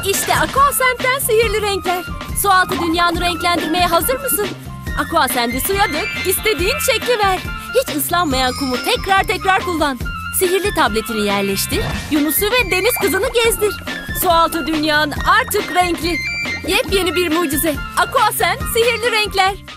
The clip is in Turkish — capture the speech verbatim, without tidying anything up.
İşte Aquascent'ten sihirli renkler. Sualtı dünyanı renklendirmeye hazır mısın? Aquascent'i suya dök, istediğin şekli ver. Hiç ıslanmayan kumu tekrar tekrar kullan. Sihirli tabletini yerleştir, Yunus'u ve deniz kızını gezdir. Sualtı dünyan artık renkli. Yepyeni bir mucize. Aquascent sihirli renkler.